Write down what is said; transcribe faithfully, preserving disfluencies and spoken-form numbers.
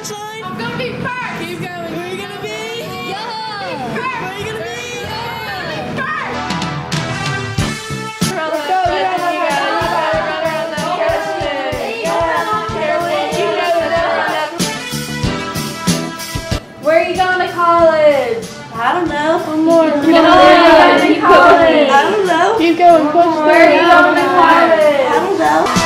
sunshine? I'm gonna be first. Keep going. Who are you gonna be? Yeah. Where are you gonna be? Where are you going to college? I don't know. One more. Where are you going to college? I don't know. Keep going. Push Where are you going to college? I don't know.